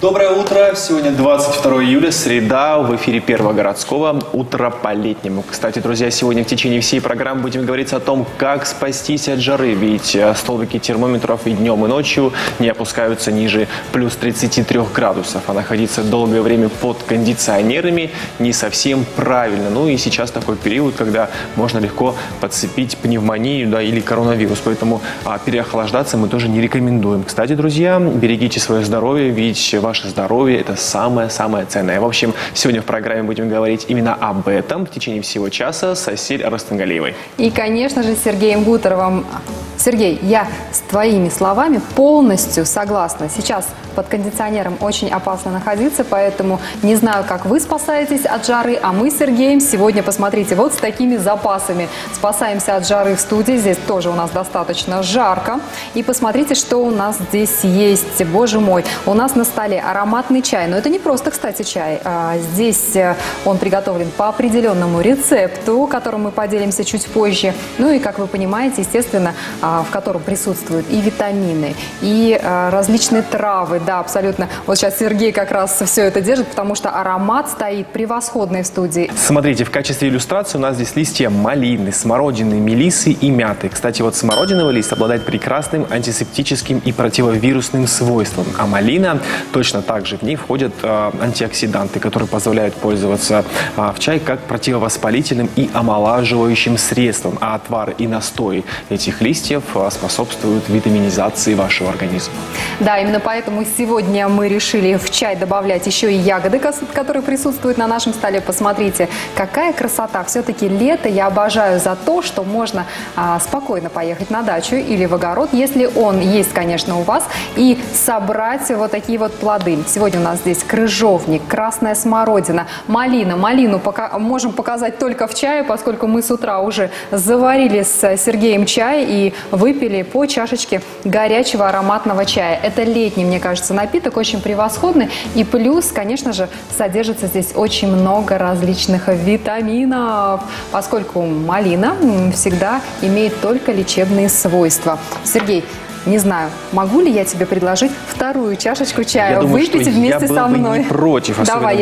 Доброе утро! Сегодня 22 июля, среда, в эфире Первого городского «Утро по-летнему». Кстати, друзья, сегодня в течение всей программы будем говорить о том, как спастись от жары. Ведь столбики термометров и днем, и ночью не опускаются ниже плюс 33 градусов. А находиться долгое время под кондиционерами не совсем правильно. Ну и сейчас такой период, когда можно легко подцепить пневмонию, да, или коронавирус. Поэтому переохлаждаться мы тоже не рекомендуем. Кстати, друзья, берегите свое здоровье, ведь ваше здоровье – это самое-самое ценное. В общем, сегодня в программе будем говорить именно об этом в течение всего часа с Асель Арыстангалиевой. И, конечно же, с Сергеем Гутеровым. Сергей, я с твоими словами полностью согласна. Сейчас под кондиционером очень опасно находиться, поэтому не знаю, как вы спасаетесь от жары, а мы с Сергеем сегодня, посмотрите, вот с такими запасами спасаемся от жары в студии. Здесь тоже у нас достаточно жарко. И посмотрите, что у нас здесь есть. Боже мой, у нас на столе ароматный чай. Но это не просто, кстати, чай. Здесь он приготовлен по определенному рецепту, которым мы поделимся чуть позже. Ну и, как вы понимаете, естественно, в котором присутствуют и витамины, и различные травы. Да, абсолютно. Вот сейчас Сергей как раз все это держит, потому что аромат стоит превосходный в студии. Смотрите, в качестве иллюстрации у нас здесь листья малины, смородины, мелисы и мяты. Кстати, вот смородиновый лист обладает прекрасным антисептическим и противовирусным свойством, а малина точно так же, в ней входят антиоксиданты, которые позволяют пользоваться в чай как противовоспалительным и омолаживающим средством, а отвар и настой этих листьев способствуют витаминизации вашего организма. Да, именно поэтому сегодня мы решили в чай добавлять еще и ягоды, которые присутствуют на нашем столе. Посмотрите, какая красота. Все-таки лето я обожаю за то, что можно спокойно поехать на дачу или в огород, если он есть, конечно, у вас, и собрать вот такие вот плоды. Сегодня у нас здесь крыжовник, красная смородина, малина. Малину можем показать только в чае, поскольку мы с утра уже заварили с Сергеем чай и выпили по чашечке горячего ароматного чая. Это летний, мне кажется, напиток, очень превосходный. И плюс, конечно же, содержится здесь очень много различных витаминов, поскольку малина всегда имеет только лечебные свойства. Сергей, не знаю, могу ли я тебе предложить вторую чашечку чая, выпить вместе со мной? Я был бы не против, Давай,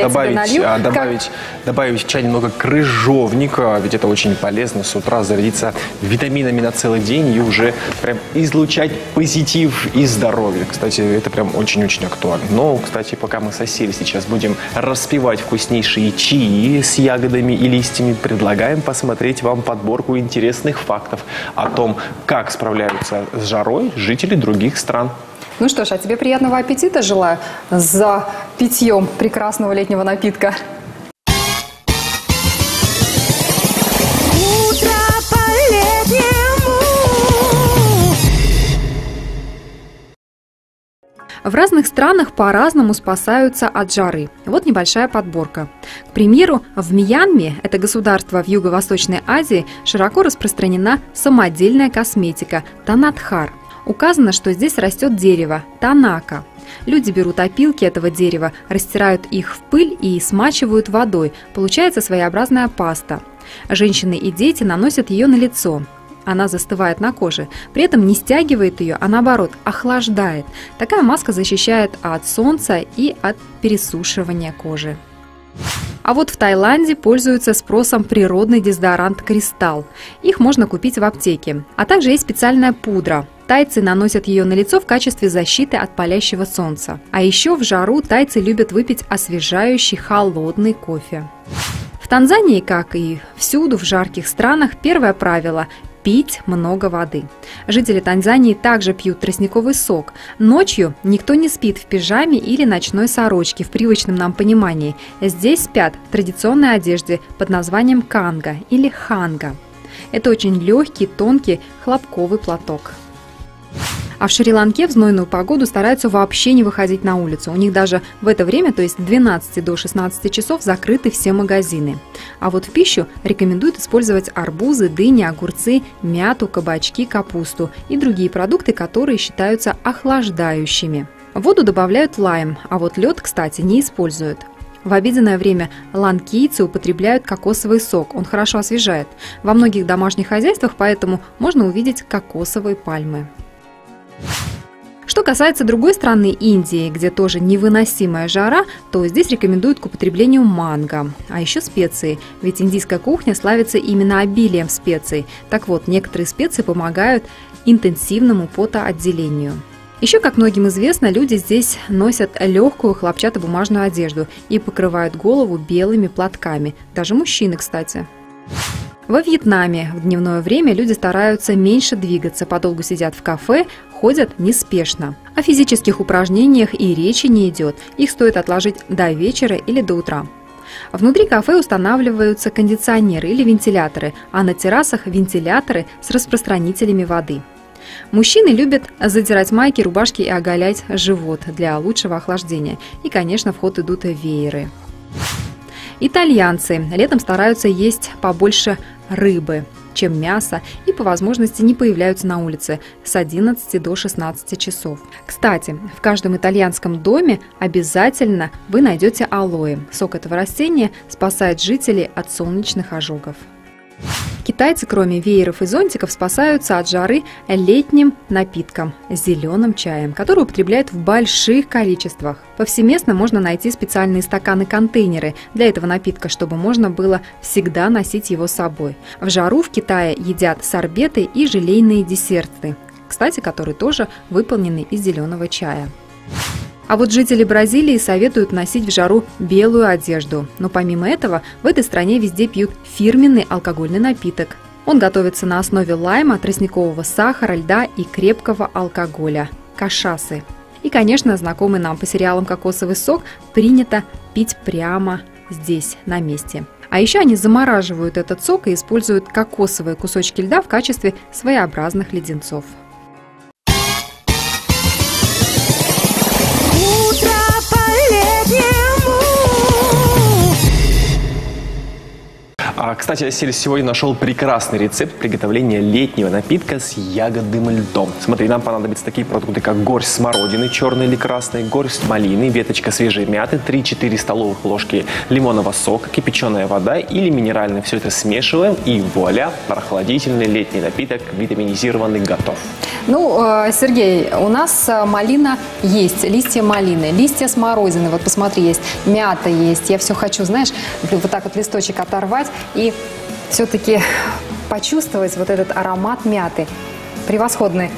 добавить в чай немного крыжовника, ведь это очень полезно с утра зарядиться витаминами на целый день и уже прям излучать позитив и здоровье. Кстати, это прям очень-очень актуально. Но, кстати, пока мы с Асель сейчас будем распивать вкуснейшие чаи с ягодами и листьями, предлагаем посмотреть вам подборку интересных фактов о том, как справляются с жарой жители других стран. Ну что ж, а тебе приятного аппетита желаю за питьем прекрасного летнего напитка. В разных странах по-разному спасаются от жары. Вот небольшая подборка. К примеру, в Мьянме, это государство в Юго-Восточной Азии, широко распространена самодельная косметика Танадхар. Указано, что здесь растет дерево танака. Люди берут опилки этого дерева, растирают их в пыль и смачивают водой. Получается своеобразная паста. Женщины и дети наносят ее на лицо. Она застывает на коже, при этом не стягивает ее, а наоборот охлаждает. Такая маска защищает от солнца и от пересушивания кожи. А вот в Таиланде пользуются спросом природный дезодорант «Кристалл». Их можно купить в аптеке. А также есть специальная пудра. Тайцы наносят ее на лицо в качестве защиты от палящего солнца. А еще в жару тайцы любят выпить освежающий холодный кофе. В Танзании, как и всюду в жарких странах, первое правило – пить много воды. Жители Танзании также пьют тростниковый сок. Ночью никто не спит в пижаме или ночной сорочке в привычном нам понимании. Здесь спят в традиционной одежде под названием канга или ханга. Это очень легкий, тонкий хлопковый платок. А в Шри-Ланке в знойную погоду стараются вообще не выходить на улицу. У них даже в это время, то есть с 12 до 16 часов, закрыты все магазины. А вот в пищу рекомендуют использовать арбузы, дыни, огурцы, мяту, кабачки, капусту и другие продукты, которые считаются охлаждающими. В воду добавляют лайм, а вот лед, кстати, не используют. В обеденное время ланкийцы употребляют кокосовый сок, он хорошо освежает. Во многих домашних хозяйствах поэтому можно увидеть кокосовые пальмы. Что касается другой страны Индии, где тоже невыносимая жара, то здесь рекомендуют к употреблению манго. А еще специи, ведь индийская кухня славится именно обилием специй. Так вот, некоторые специи помогают интенсивному потоотделению. Еще, как многим известно, люди здесь носят легкую хлопчатобумажную одежду и покрывают голову белыми платками. Даже мужчины, кстати. Во Вьетнаме в дневное время люди стараются меньше двигаться, подолгу сидят в кафе, ходят неспешно. О физических упражнениях и речи не идет, их стоит отложить до вечера или до утра. Внутри кафе устанавливаются кондиционеры или вентиляторы, а на террасах вентиляторы с распространителями воды. Мужчины любят задирать майки, рубашки и оголять живот для лучшего охлаждения. И, конечно, в ход идут вееры. Итальянцы летом стараются есть побольше рыбы, чем мясо, и по возможности не появляются на улице с 11 до 16 часов. Кстати, в каждом итальянском доме обязательно вы найдете алоэ. Сок этого растения спасает жителей от солнечных ожогов. Китайцы, кроме вееров и зонтиков, спасаются от жары летним напитком – зеленым чаем, который употребляют в больших количествах. Повсеместно можно найти специальные стаканы-контейнеры для этого напитка, чтобы можно было всегда носить его с собой. В жару в Китае едят сорбеты и желейные десерты, кстати, которые тоже выполнены из зеленого чая. А вот жители Бразилии советуют носить в жару белую одежду. Но помимо этого, в этой стране везде пьют фирменный алкогольный напиток. Он готовится на основе лайма, тростникового сахара, льда и крепкого алкоголя – кашасы. И, конечно, знакомый нам по сериалам кокосовый сок принято пить прямо здесь, на месте. А еще они замораживают этот сок и используют кокосовые кусочки льда в качестве своеобразных леденцов. Кстати, я сегодня нашел прекрасный рецепт приготовления летнего напитка с ягодным льдом. Смотри, нам понадобятся такие продукты, как горсть смородины, черной или красной, горсть малины, веточка свежей мяты, 3-4 столовых ложки лимонного сока, кипяченая вода или минеральная. Все это смешиваем и вуаля, прохладительный летний напиток, витаминизированный, готов. Ну, Сергей, у нас малина есть, листья малины, листья смородины, вот посмотри, есть, мята есть. Я все хочу, знаешь, вот так вот листочек оторвать и все-таки почувствовать вот этот аромат мяты. Превосходный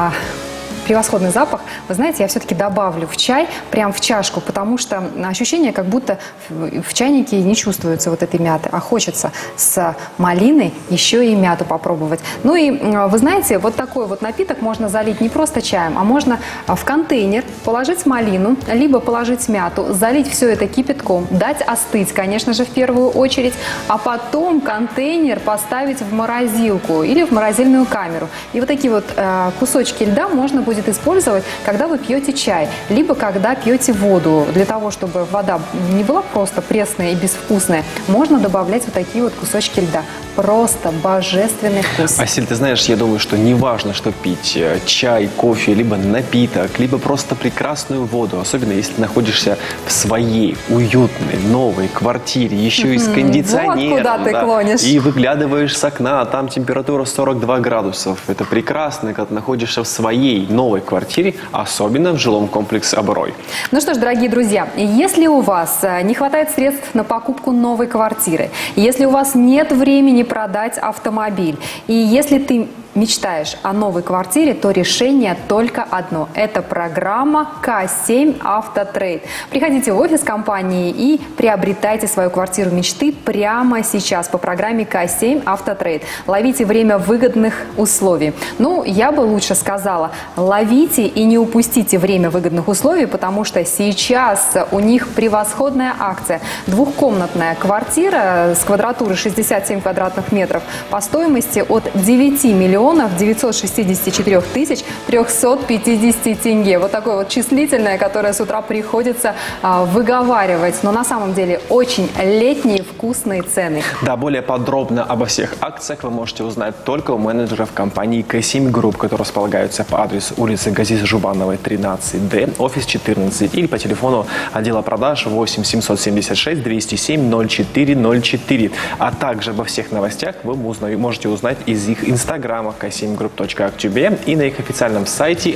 запах. Вы знаете, я все-таки добавлю в чай, прям в чашку, потому что ощущение, как будто в чайнике не чувствуется вот этой мяты, а хочется с малиной еще и мяту попробовать. Ну и вы знаете, вот такой вот напиток можно залить не просто чаем, а можно в контейнер положить малину, либо положить мяту, залить все это кипятком, дать остыть, конечно же, в первую очередь, а потом контейнер поставить в морозилку или в морозильную камеру. И вот такие вот кусочки льда можно будет использовать, когда вы пьете чай, либо когда пьете воду. Для того, чтобы вода не была просто пресная и безвкусная, можно добавлять вот такие вот кусочки льда. Просто божественный вкус. Асель, ты знаешь, я думаю, что не важно, что пить, чай, кофе, либо напиток, либо просто прекрасную воду, особенно если ты находишься в своей уютной новой квартире, еще и с кондиционером. Вот куда ты клонишь. И выглядываешь с окна, а там температура 42 градусов. Это прекрасно, когда ты находишься в своей новой квартире, особенно в жилом комплексе «Аброй». Ну что ж, дорогие друзья, если у вас не хватает средств на покупку новой квартиры, если у вас нет времени продать автомобиль, и если ты мечтаешь о новой квартире, то решение только одно. Это программа К7 Автотрейд. Приходите в офис компании и приобретайте свою квартиру мечты прямо сейчас по программе К7 Автотрейд. Ловите время выгодных условий. Ну, я бы лучше сказала, ловите и не упустите время выгодных условий, потому что сейчас у них превосходная акция. Двухкомнатная квартира с квадратурой 67 квадратных метров по стоимости от 9 миллионов 964 тысяч 350 тенге. Вот такое вот числительное, которое с утра приходится выговаривать. Но на самом деле очень летние вкусные цены. Да, более подробно обо всех акциях вы можете узнать только у менеджеров компании К7 Групп, которые располагаются по адресу улицы Газиз Жубановой, 13Д, офис 14, или по телефону отдела продаж 8 776 207 0404. А также обо всех новостях вы можете узнать из их инстаграма, инстаграмах k7group.актюбе и на их официальном сайте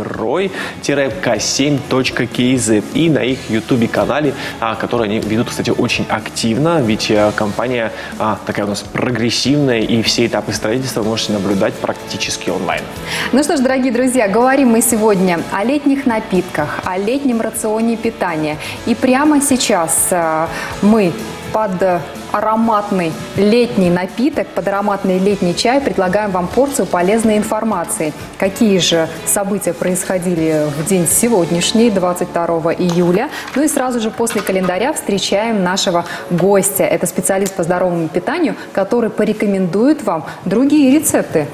aberroy-k7.kz и на их YouTube-канале, который они ведут, кстати, очень активно, ведь компания такая у нас прогрессивная, и все этапы строительства вы можете наблюдать практически онлайн. Ну что ж, дорогие друзья, говорим мы сегодня о летних напитках, о летнем рационе питания. И прямо сейчас мы под ароматный летний напиток, под ароматный летний чай предлагаем вам порцию полезной информации. Какие же события происходили в день сегодняшний, 22 июля. Ну и сразу же после календаря встречаем нашего гостя. Это специалист по здоровому питанию, который порекомендует вам другие рецепты.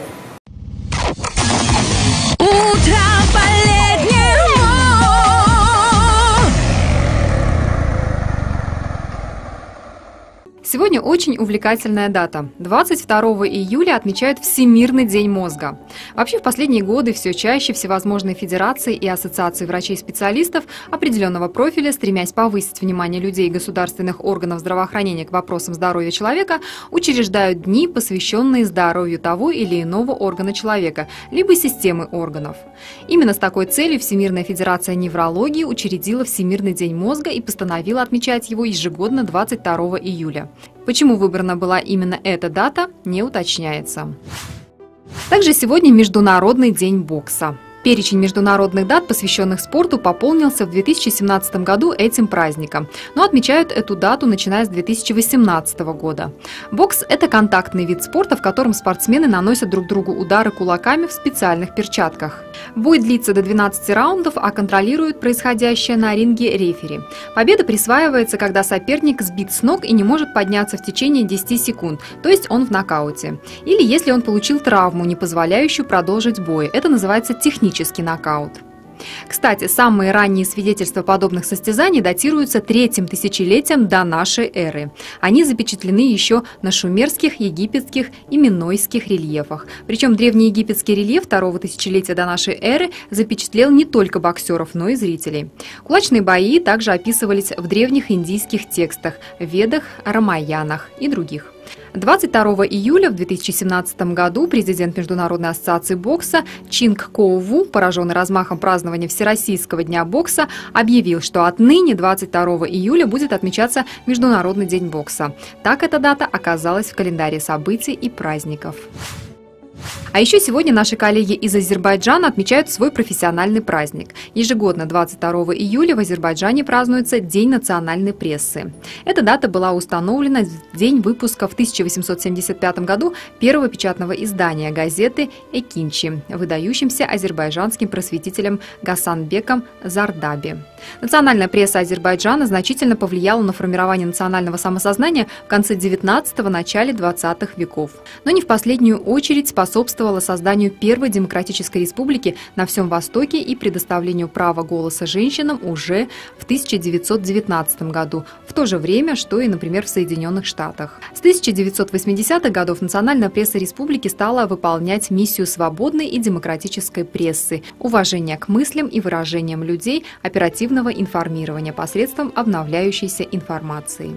Сегодня очень увлекательная дата. 22 июля отмечают Всемирный день мозга. Вообще, в последние годы все чаще всевозможные федерации и ассоциации врачей-специалистов определенного профиля, стремясь повысить внимание людей и государственных органов здравоохранения к вопросам здоровья человека, учреждают дни, посвященные здоровью того или иного органа человека, либо системы органов. Именно с такой целью Всемирная федерация неврологии учредила Всемирный день мозга и постановила отмечать его ежегодно 22 июля. Почему выбрана была именно эта дата, не уточняется. Также сегодня Международный день бокса. Перечень международных дат, посвященных спорту, пополнился в 2017 году этим праздником, но отмечают эту дату, начиная с 2018 года. Бокс – это контактный вид спорта, в котором спортсмены наносят друг другу удары кулаками в специальных перчатках. Бой длится до 12 раундов, а контролирует происходящее на ринге рефери. Победа присваивается, когда соперник сбит с ног и не может подняться в течение 10 секунд, то есть он в нокауте. Или если он получил травму, не позволяющую продолжить бой. Это называется технический нокаут. Кстати, самые ранние свидетельства подобных состязаний датируются 3-м тысячелетием до нашей эры. Они запечатлены еще на шумерских, египетских и минойских рельефах. Причем древнеегипетский рельеф 2-го тысячелетия до нашей эры запечатлел не только боксеров, но и зрителей. Кулачные бои также описывались в древних индийских текстах, Ведах, Рамаянах и других. 22 июля в 2017 году президент Международной ассоциации бокса Чинг Коу-Ву, пораженный размахом празднования Всероссийского дня бокса, объявил, что отныне 22 июля будет отмечаться Международный день бокса. Так эта дата оказалась в календаре событий и праздников. А еще сегодня наши коллеги из Азербайджана отмечают свой профессиональный праздник. Ежегодно 22 июля в Азербайджане празднуется День национальной прессы. Эта дата была установлена в день выпуска в 1875 году первого печатного издания газеты «Экинчи», выдающимся азербайджанским просветителем Гасанбеком Зардаби. Национальная пресса Азербайджана значительно повлияла на формирование национального самосознания в конце 19-го, начале 20-х веков. Но не в последнюю очередь способствовала созданию первой демократической республики на всем Востоке и предоставлению права голоса женщинам уже в 1919 году, в то же время, что и, например, в Соединенных Штатах. С 1980-х годов национальная пресса республики стала выполнять миссию свободной и демократической прессы, уважения к мыслям и выражениям людей, оперативного информирования посредством обновляющейся информации.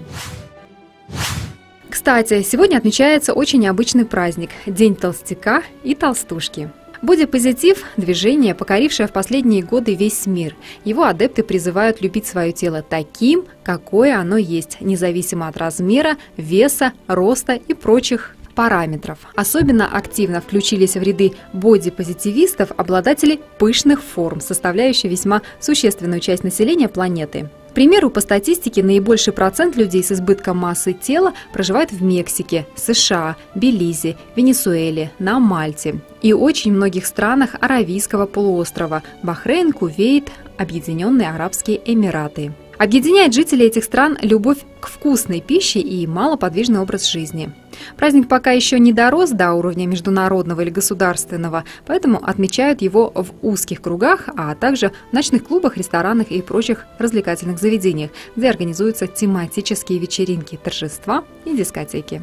Кстати, сегодня отмечается очень необычный праздник – День толстяка и толстушки. Бодипозитив – движение, покорившее в последние годы весь мир. Его адепты призывают любить свое тело таким, какое оно есть, независимо от размера, веса, роста и прочих параметров. Особенно активно включились в ряды бодипозитивистов обладатели пышных форм, составляющие весьма существенную часть населения планеты. К примеру, по статистике, наибольший процент людей с избытком массы тела проживает в Мексике, США, Белизе, Венесуэле, на Мальте и очень многих странах Аравийского полуострова – Бахрейн, Кувейт, Объединенные Арабские Эмираты. Объединяет жителей этих стран любовь к вкусной пище и малоподвижный образ жизни. Праздник пока еще не дорос до уровня международного или государственного, поэтому отмечают его в узких кругах, а также в ночных клубах, ресторанах и прочих развлекательных заведениях, где организуются тематические вечеринки, торжества и дискотеки.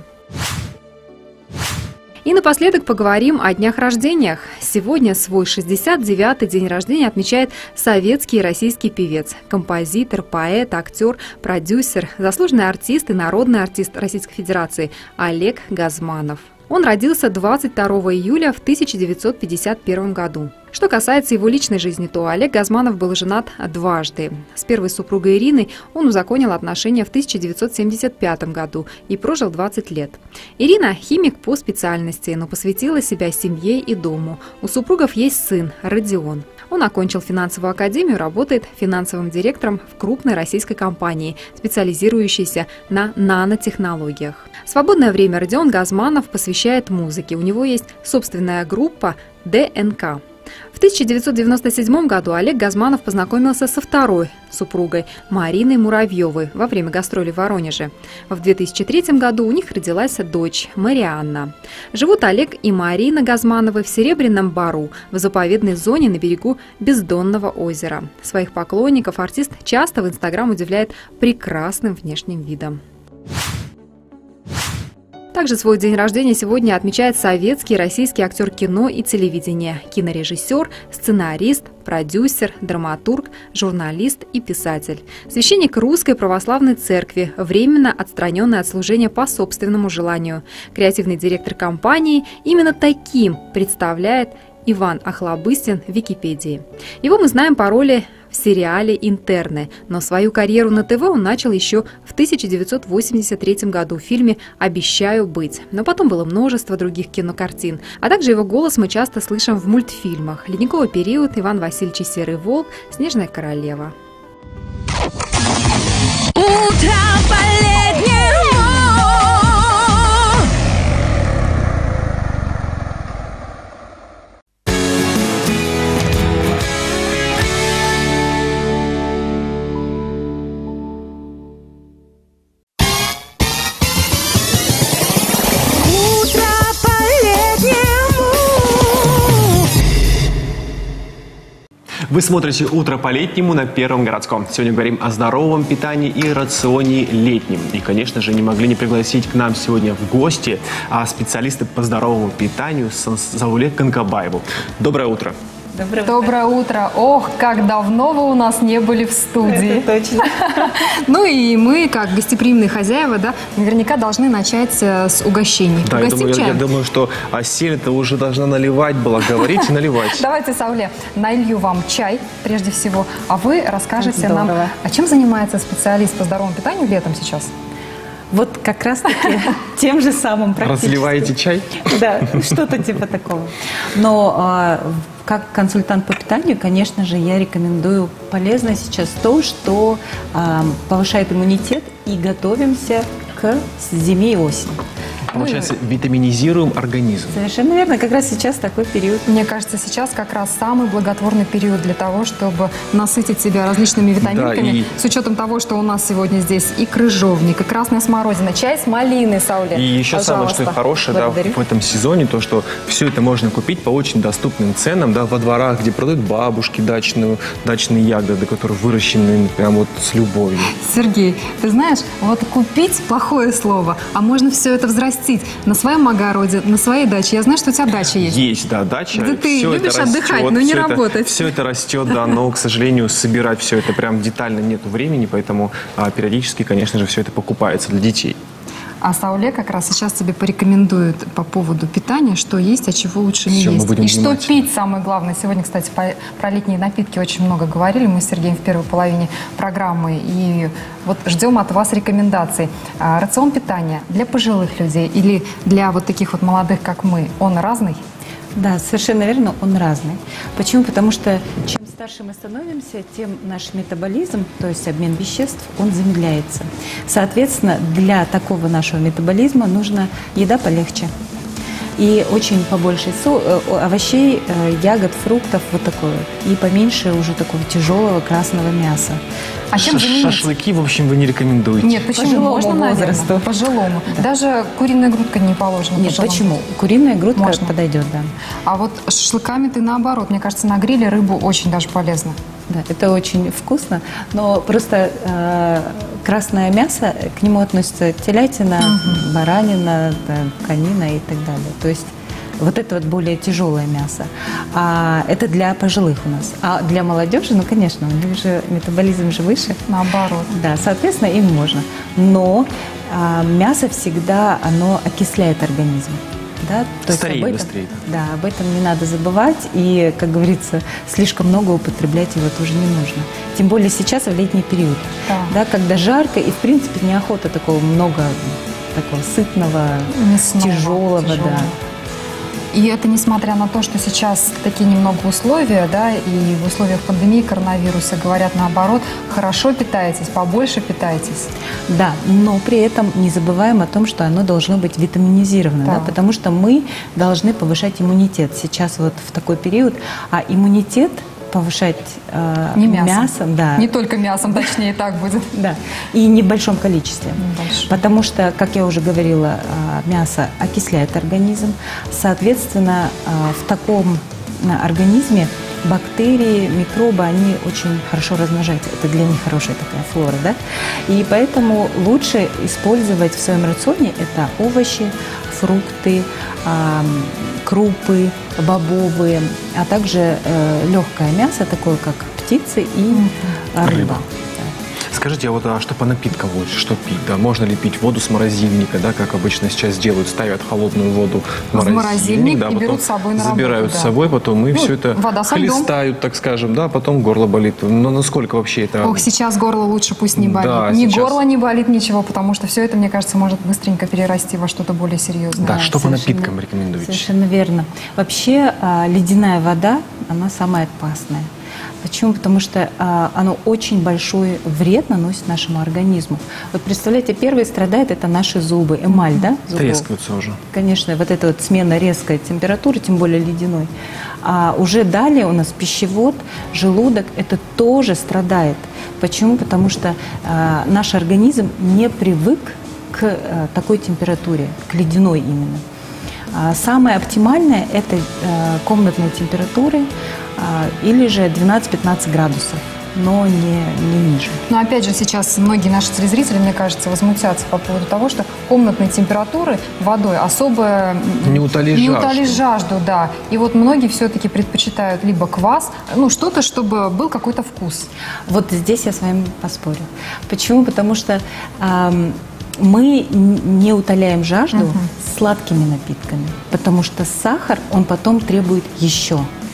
И напоследок поговорим о днях рождениях. Сегодня свой 69-й день рождения отмечает советский и российский певец, композитор, поэт, актер, продюсер, заслуженный артист и народный артист Российской Федерации Олег Газманов. Он родился 22 июля в 1951 году. Что касается его личной жизни, то Олег Газманов был женат дважды. С первой супругой Ириной он узаконил отношения в 1975 году и прожил 20 лет. Ирина – химик по специальности, но посвятила себя семье и дому. У супругов есть сын – Родион. Он окончил финансовую академию, работает финансовым директором в крупной российской компании, специализирующейся на нанотехнологиях. Свободное время Родион Газманов посвящает музыке. У него есть собственная группа ДНК. В 1997 году Олег Газманов познакомился со второй супругой Мариной Муравьевой во время гастролей в Воронеже. В 2003 году у них родилась дочь Марианна. Живут Олег и Марина Газмановы в Серебряном Бару, в заповедной зоне на берегу Бездонного озера. Своих поклонников артист часто в Инстаграм удивляет прекрасным внешним видом. Также свой день рождения сегодня отмечает советский и российский актер кино и телевидения, кинорежиссер, сценарист, продюсер, драматург, журналист и писатель. Священник Русской Православной Церкви, временно отстраненный от служения по собственному желанию. Креативный директор компании именно таким представляет Иван Охлобыстин в Википедии. Его мы знаем по роли в сериале «Интерны», но свою карьеру на ТВ он начал еще в 1983 году в фильме «Обещаю быть». Но потом было множество других кинокартин, а также его голос мы часто слышим в мультфильмах «Ледниковый период», «Иван Васильевич и Серый волк», «Снежная королева». Утро по-летнему. Вы смотрите «Утро по-летнему» на Первом городском. Сегодня говорим о здоровом питании и рационе летнем. И, конечно же, не могли не пригласить к нам сегодня в гости специалиста по здоровому питанию Зауле Конкабаеву. Доброе утро. Доброе утро. Ох, как давно вы у нас не были в студии. Это точно. Ну и мы, как гостеприимные хозяева, да, наверняка должны начать с угощений. Да, я думаю, что Асель-то уже должна наливать была, говорить и наливать. Давайте, Сауле, налью вам чай, прежде всего, а вы расскажете нам, а чем занимается специалист по здоровому питанию летом сейчас? Вот как раз-таки тем же самым практически. Разливаете чай? Да, что-то типа такого. Но как консультант по питанию, конечно же, я рекомендую полезно сейчас то, что повышает иммунитет, и готовимся к зиме и осени. Получается, витаминизируем организм. Совершенно верно. Как раз сейчас такой период. Мне кажется, сейчас как раз самый благотворный период для того, чтобы насытить себя различными витаминками. Да, с учетом того, что у нас сегодня здесь и крыжовник, и красная смородина, чай с малиной, Сауле. И еще самое, что хорошее в этом сезоне, то, что все это можно купить по очень доступным ценам, да, во дворах, где продают бабушки дачные ягоды, которые выращены прям вот с любовью. Сергей, ты знаешь, вот купить плохое слово, а можно все это взрастить на своем огороде, на своей даче. Я знаю, что у тебя дача есть. Есть, да, дача. Где ты любишь отдыхать, но не работать. Все это растет, да, но, к сожалению, собирать все это прям детально нету времени, поэтому периодически, конечно же, все это покупается для детей. А Сауле как раз сейчас тебе порекомендует по поводу питания, что есть, а чего лучше не есть. И что пить, самое главное. Сегодня, кстати, про летние напитки очень много говорили мы с Сергеем в первой половине программы. И вот ждем от вас рекомендаций. Рацион питания для пожилых людей или для вот таких вот молодых, как мы, он разный? Да, совершенно верно, он разный. Почему? Потому что чем старше мы становимся, тем наш метаболизм, то есть обмен веществ, он замедляется. Соответственно, для такого нашего метаболизма нужна еда полегче. И очень побольше овощей, ягод, фруктов, вот такое. И поменьше уже такого тяжелого красного мяса. А чем заменить? Шашлыки, в общем, вы не рекомендуете? Нет, почему? Можно, наверное, пожилому. Да. Даже куриная грудка не положена. Нет, почему? Куриная грудка можно. Подойдет, да. А вот с шашлыками ты наоборот. Мне кажется, на гриле рыбу очень даже полезно. Да, это очень вкусно, но просто красное мясо, к нему относятся телятина, баранина, конина и так далее. То есть вот это вот более тяжелое мясо. А это для пожилых у нас. А для молодежи, ну, конечно, у них же метаболизм же выше. Наоборот. Да, соответственно, им можно. Но мясо всегда, оно окисляет организм. Да? То стареет есть быстрее. Да, об этом не надо забывать. И, как говорится, слишком много употреблять его тоже не нужно. Тем более сейчас в летний период, да, когда жарко и, в принципе, неохота такого много, такого сытного, тяжелого. Да. И это несмотря на то, что сейчас такие немного условия, да, и в условиях пандемии коронавируса говорят наоборот, хорошо питайтесь, побольше питайтесь. Да, но при этом не забываем о том, что оно должно быть витаминизировано, да, потому что мы должны повышать иммунитет сейчас вот в такой период, а иммунитет повышать не мясом, да. Не только мясом, точнее, так будет. Да, и не в большом количестве. Потому что, как я уже говорила, мясо окисляет организм. Соответственно, в таком организме бактерии, микробы, они очень хорошо размножаются. Это для них хорошая такая флора, да? И поэтому лучше использовать в своем рационе это овощи, фрукты, крупы, бобовые, а также легкое мясо, такое как птицы и рыба. Скажите, а вот что по напиткам лучше, что пить? Да? Можно ли пить воду с морозильника, да, как обычно сейчас делают, ставят холодную воду в морозильник, да, и берут с собой на забирают работу, с собой, потом и все это хлестают, так скажем, да, потом горло болит. Но насколько вообще это... Ох, сейчас горло лучше пусть не болит. Да, ни сейчас... горло не болит, ничего, потому что все это, мне кажется, может быстренько перерасти во что-то более серьезное. Да, что по напиткам рекомендуете? Совершенно верно. Вообще ледяная вода, она самая опасная. Почему? Потому что оно очень большой вред наносит нашему организму. Вот представляете, первые страдают это наши зубы, эмаль, да? Зубов. Трескаются уже. Конечно, вот эта вот смена резкой температуры, тем более ледяной. А уже далее у нас пищевод, желудок, это тоже страдает. Почему? Потому что наш организм не привык к такой температуре, к ледяной именно. Самое оптимальное – это комнатные температуры или же 12-15 градусов, но не ниже. Но опять же сейчас многие наши телезрители, мне кажется, возмутятся по поводу того, что комнатные температуры водой особо не утолить жажду, да. И вот многие все-таки предпочитают либо квас, ну что-то, чтобы был какой-то вкус. Вот здесь я с вами поспорю. Почему? Потому что мы не утоляем жажду сладкими напитками, потому что сахар, он потом требует еще.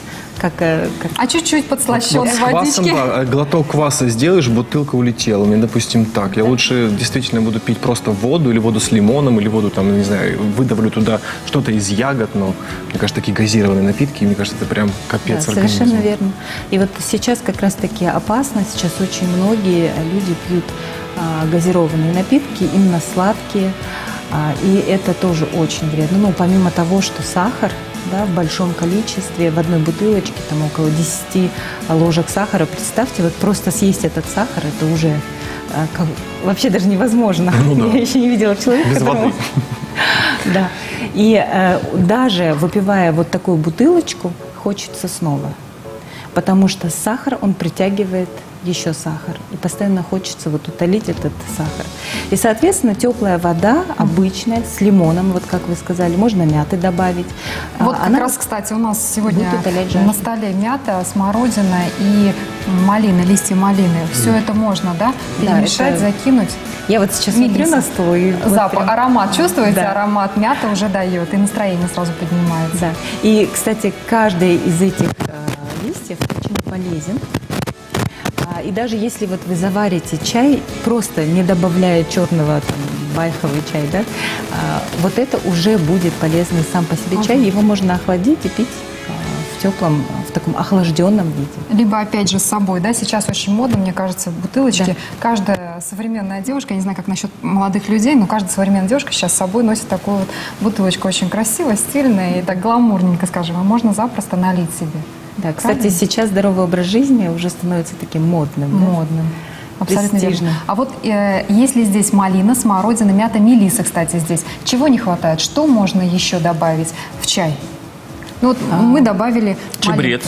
А чуть-чуть подслащенной водички? Да, глоток кваса сделаешь, бутылка улетела. Мне, допустим, так. Я лучше действительно буду пить просто воду, или воду с лимоном, или воду, там, не знаю, выдавлю туда что-то из ягод, но, мне кажется, такие газированные напитки, мне кажется, это прям капец организму. Совершенно верно. И вот сейчас как раз-таки опасно, сейчас очень многие люди пьют газированные напитки, именно сладкие, и это тоже очень вредно. Ну, помимо того, что сахар, да, в большом количестве, в одной бутылочке, там около 10 ложек сахара, представьте, вот просто съесть этот сахар, это уже вообще даже невозможно. Ну, да. Я еще не видела человека, без воды. Да. И даже выпивая вот такую бутылочку, хочется снова. Потому что сахар, он притягивает еще сахар. И постоянно хочется вот утолить этот сахар. И, соответственно, теплая вода, обычная, с лимоном, вот как вы сказали, можно мяты добавить. Вот как раз, кстати, у нас сегодня на столе мята, смородина и малина, листья малины. Все это можно, да, перемешать, закинуть. Я вот сейчас смотрю на стол. И запах, вот аромат чувствуете? Да. Аромат мяты уже дает, и настроение сразу поднимается. Да. И, кстати, каждый из этих листьев очень полезен. И даже если вот вы заварите чай, просто не добавляя черного, там, байховый чай, да, вот это уже будет полезный сам по себе чай. Его можно охладить и пить в теплом, в таком охлажденном виде. Либо, опять же, с собой, да, сейчас очень модно, мне кажется, бутылочки. Да. Каждая современная девушка, я не знаю, как насчет молодых людей, но каждая современная девушка сейчас с собой носит такую вот бутылочку очень красивая, стильная и так гламурненько, скажем, и можно запросто налить себе. Да, кстати, правильно? Сейчас здоровый образ жизни уже становится таким модным. Модным. Да? Абсолютно верно. А вот если здесь малина, смородина, мята, мелиса, кстати, здесь, чего не хватает? Что можно еще добавить в чай? Ну вот мы добавили чабрец.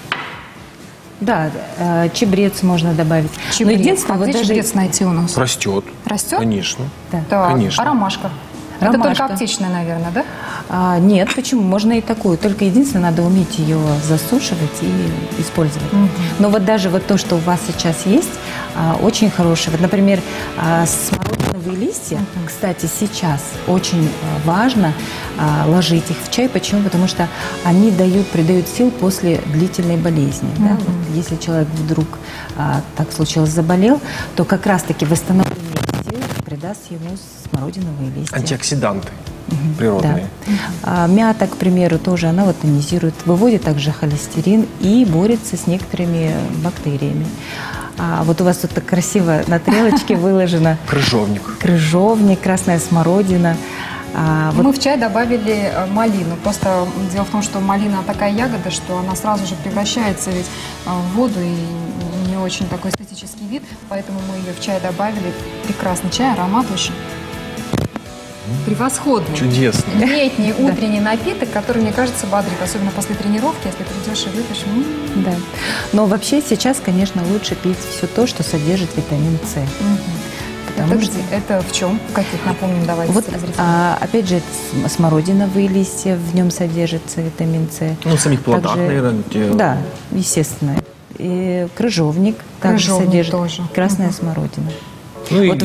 Да, чабрец можно добавить. Чабрец. Но единственное, вот чабрец найти у нас? Растет. Растет? Конечно. Да. Так. Конечно. А ромашка? Это только аптечная, наверное, да? Нет, почему? Можно и такую. Только единственное, надо уметь ее засушивать и использовать. Но вот даже вот то, что у вас сейчас есть, очень хорошее. Вот, например, смородину смородиновые листья, кстати, сейчас очень важно ложить их в чай. Почему? Потому что они придают сил после длительной болезни. Да? Вот если человек вдруг так случилось заболел, то как раз-таки восстановление сил придаст ему смородиновые листья. Антиоксиданты природные. Да. Мята, к примеру, тоже она вот тонизирует, выводит также холестерин и борется с некоторыми бактериями. Вот у вас тут так красиво на тарелочке выложено Крыжовник. Крыжовник, красная смородина. Мы в чай добавили малину. Просто дело в том, что малина такая ягода, что она сразу же превращается ведь в воду и не очень такой эстетический вид. Поэтому мы ее в чай добавили. Прекрасный чай, аромат очень превосходный. Чудесный. Летний утренний напиток, который, мне кажется, бодрит. Особенно после тренировки, если придешь и выпьешь. Да. Но вообще сейчас, конечно, лучше пить все то, что содержит витамин С. Это в чем? В каких, напомним, давайте. Вот, опять же, смородиновые листья, в нем содержится витамин С. Ну, в самих плодах, наверное. Да, естественно. И крыжовник также содержит. Тоже. Красная смородина. Ну, вот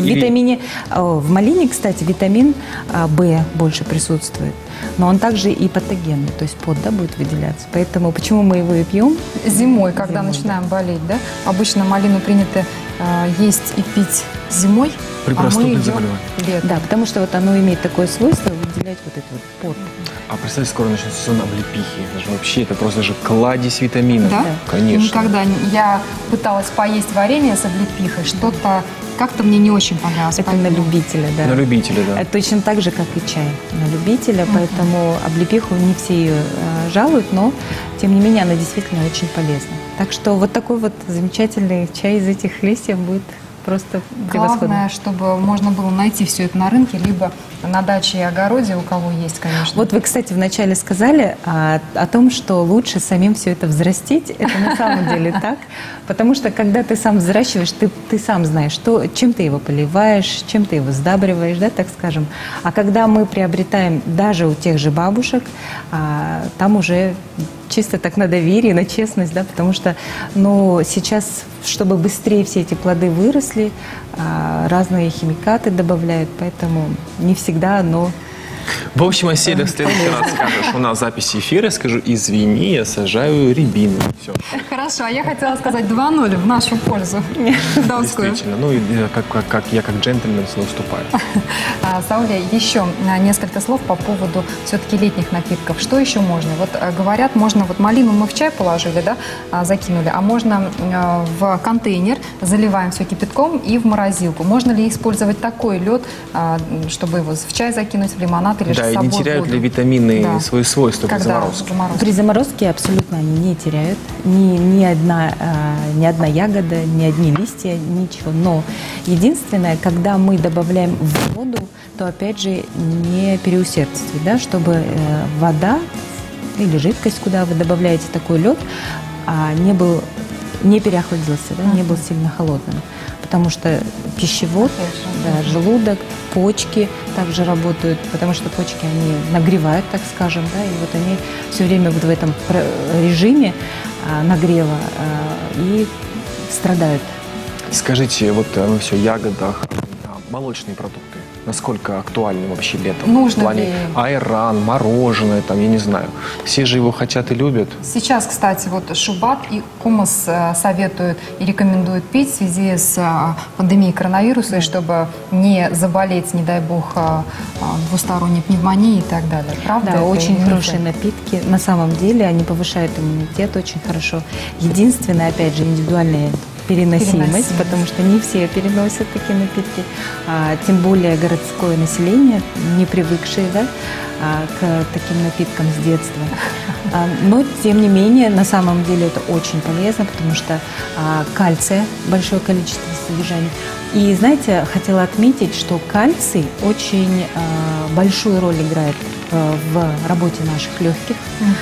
в малине, кстати, витамин В больше присутствует, но он также и патогенный, то есть пот будет выделяться. Поэтому почему мы его и пьем? Зимой, когда начинаем болеть, да? Обычно малину принято есть и пить зимой, при простудных заболеваниях. Да, потому что вот оно имеет такое свойство выделять вот этот вот пот. А представьте, скоро начнется сезон облепихи. Это же вообще, это просто же кладезь витаминов. Да? Конечно. Никогда я пыталась поесть варенье с облепихой, что-то как-то мне не очень понравилось. Это на любителя, да. На любителя, да. Это точно так же, как и чай. На любителя, поэтому облепиху не все ее жалуют, но, тем не менее, она действительно очень полезна. Так что вот такой вот замечательный чай из этих листьев будет просто превосходно. Главное, чтобы можно было найти все это на рынке, либо на даче и огороде, у кого есть, конечно. Вот вы, кстати, вначале сказали о том, что лучше самим все это взрастить. Это на самом деле так. Потому что, когда ты сам взращиваешь, ты сам знаешь, чем ты его поливаешь, чем ты его сдабриваешь, да, так скажем. А когда мы приобретаем даже у тех же бабушек, там уже чисто так на доверие, на честность, да, потому что, сейчас, чтобы быстрее все эти плоды выросли, разные химикаты добавляют, поэтому не всегда оно... В общем, Аселя, в следующий раз скажешь, у нас запись эфира, скажу, извини, я сажаю рябину. Все. Хорошо, а я хотела сказать 2-0 в нашу пользу. Действительно, я как джентльмен уступаю. Сауля, еще несколько слов по поводу все-таки летних напитков. Что еще можно? Вот говорят, можно, вот малину мы в чай положили, да, закинули, а можно в контейнер, заливаем все кипятком и в морозилку. Можно ли использовать такой лед, чтобы его в чай закинуть, в лимонад или да, же с собой и не теряют воду? ли витамины свои свойства при заморозке? При заморозке абсолютно они не теряют. Ни одна ягода, ни одни листья, ничего. Но единственное, когда мы добавляем в воду, то опять же не переусердствовать, да, чтобы вода или жидкость, куда вы добавляете такой лед, не переохладился, да, не был сильно холодным. Потому что пищевод, желудок, почки также работают, потому что почки, они нагревают, так скажем, да, и вот они все время вот в этом режиме нагрева и страдают. Скажите, вот мы все о ягодах, молочные продукты. Насколько актуальны вообще летом? Нужно в плане ли? айран, мороженое, там, я не знаю. Все же его хотят и любят. Сейчас, кстати, вот Шубат и Кумас советуют и рекомендуют пить в связи с пандемией коронавируса, чтобы не заболеть, не дай бог, двусторонней пневмонией и так далее. Правда? Да, очень хорошие напитки. На самом деле они повышают иммунитет очень хорошо. Единственное, опять же, индивидуальная переносимость, потому что не все переносят такие напитки, тем более городское население, не привыкшее, да, к таким напиткам с детства. Но, тем не менее, на самом деле это очень полезно, потому что кальция, большое количество содержания. И, знаете, хотела отметить, что кальций очень большую роль играет в работе наших легких,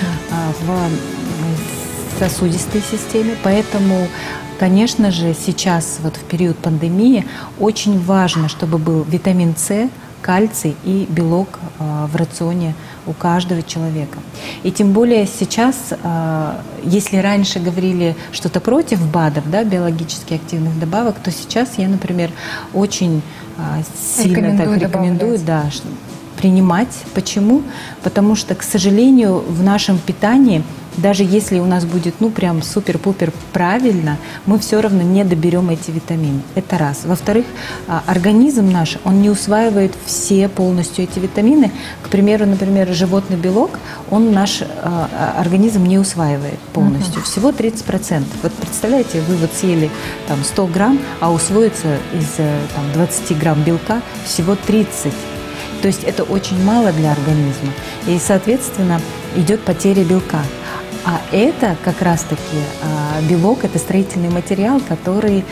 в сосудистой системе, поэтому, конечно же, сейчас, вот в период пандемии, очень важно, чтобы был витамин С, кальций и белок в рационе у каждого человека. И тем более сейчас, если раньше говорили что-то против БАДов, да, биологически активных добавок, то сейчас я, например, очень сильно рекомендую принимать. Почему? Потому что, к сожалению, в нашем питании, даже если у нас будет, прям супер-пупер правильно, мы все равно не доберем эти витамины. Это раз. Во-вторых, организм наш, он не усваивает все полностью эти витамины. К примеру, например, животный белок, он наш организм не усваивает полностью. Всего 30%. Вот представляете, вы вот съели там 100 грамм, а усвоится из 20 грамм белка всего 30. То есть это очень мало для организма. И, соответственно, идет потеря белка. А это как раз-таки белок, это строительный материал, который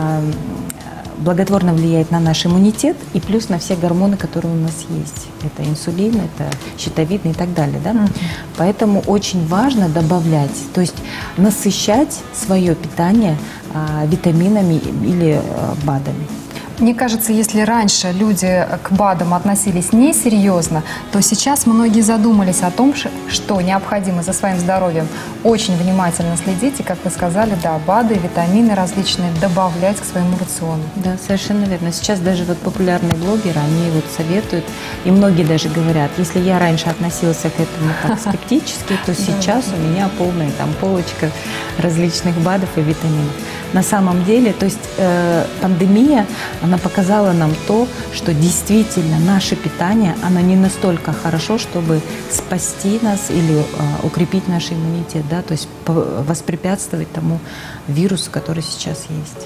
благотворно влияет на наш иммунитет и плюс на все гормоны, которые у нас есть. Это инсулин, это щитовидный и так далее. Да? Поэтому очень важно добавлять, то есть насыщать свое питание витаминами или БАДами. Мне кажется, если раньше люди к БАДам относились несерьезно, то сейчас многие задумались о том, что необходимо за своим здоровьем очень внимательно следить. И, как вы сказали, да, БАДы, витамины различные добавлять к своему рациону. Да, совершенно верно. Сейчас даже вот популярные блогеры, они вот советуют, и многие даже говорят, если я раньше относился к этому так скептически, то сейчас у меня полная там полочка различных БАДов и витаминов. На самом деле, то есть пандемия, она показала нам то, что действительно наше питание, оно не настолько хорошо, чтобы спасти нас или укрепить наш иммунитет, да, то есть воспрепятствовать тому вирусу, который сейчас есть.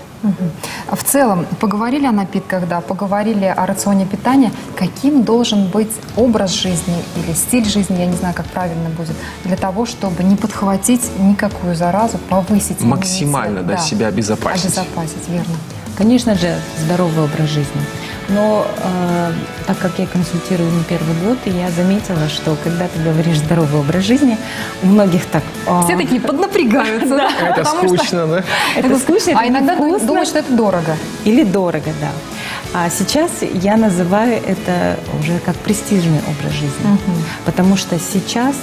В целом, поговорили о напитках, да, поговорили о рационе питания. Каким должен быть образ жизни или стиль жизни, я не знаю, как правильно будет, для того, чтобы не подхватить никакую заразу, повысить иммунитет? Максимально себя обезопасить. Обезопасить, верно. Конечно же, здоровый образ жизни. Но так как я консультирую не первый год, я заметила, что когда ты говоришь здоровый образ жизни, у многих так... Все такие поднапрягаются. Это скучно, да? Это скучно, а иногда думают, что это дорого. Или дорого, да. А сейчас я называю это уже как престижный образ жизни. Потому что сейчас,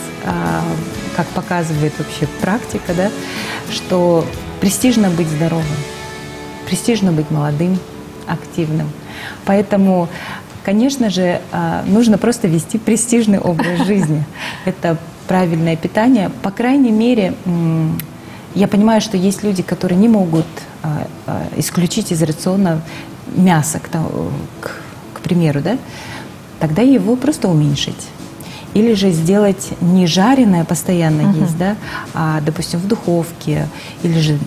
как показывает вообще практика, да, что престижно быть здоровым, престижно быть молодым, активным. Поэтому, конечно же, нужно просто вести престижный образ жизни. Это правильное питание. По крайней мере, я понимаю, что есть люди, которые не могут исключить из рациона мясо, к примеру, да? Тогда его просто уменьшить. Или же сделать не жареное постоянно есть, да, а, допустим, в духовке, или же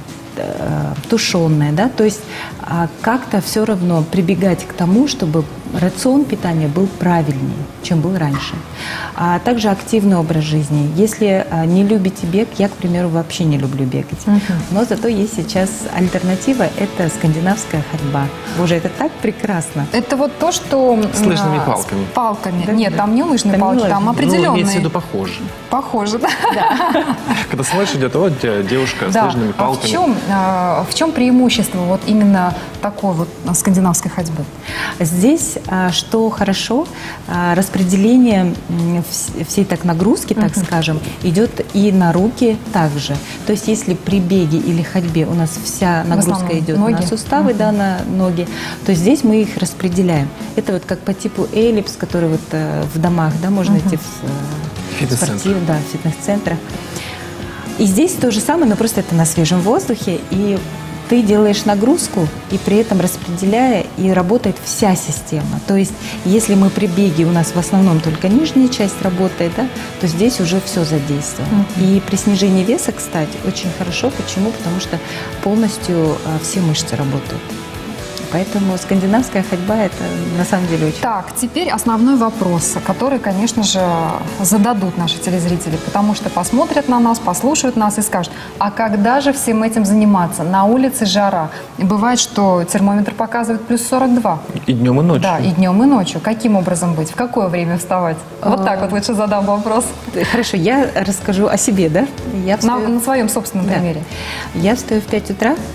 тушеное, да, то есть как-то все равно прибегать к тому, чтобы рацион питания был правильнее, чем был раньше. А также активный образ жизни. Если не любите бег, я, к примеру, вообще не люблю бегать, но зато есть сейчас альтернатива, это скандинавская ходьба. Боже, это так прекрасно. Это вот то, что... С лыжными палками. Палками. Да, Нет, да. там не лыжные палки, там определенные. имеется в виду похоже. Похоже, да. Когда слышишь, идет вот девушка с лыжными палками. А в чем преимущество вот именно такой вот скандинавской ходьбы? Здесь, что хорошо, распределение всей так нагрузки, так скажем, идет и на руки также. То есть если при беге или ходьбе у нас вся нагрузка идет на суставы, да, на ноги, то здесь мы их распределяем. Это вот как по типу эллипс, который вот в домах, да, можно идти в спортивных, да, в фитнес-центрах. И здесь то же самое, но просто это на свежем воздухе, и ты делаешь нагрузку, и при этом распределяя, и работает вся система. То есть, если мы при беге, у нас в основном только нижняя часть работает, да, то здесь уже все задействовано. И при снижении веса, кстати, очень хорошо. Почему? Потому что полностью все мышцы работают. Поэтому скандинавская ходьба – это на самом деле очень... Так, теперь основной вопрос, который, конечно же, зададут наши телезрители, потому что посмотрят на нас, послушают нас и скажут, а когда же всем этим заниматься? На улице жара. И бывает, что термометр показывает плюс 42. И днем, и ночью. Да, и днем, и ночью. Каким образом быть? В какое время вставать? Вот так вот лучше задам вопрос. Хорошо, я расскажу о себе, да? На своем собственном примере. Я встаю в 5 утра.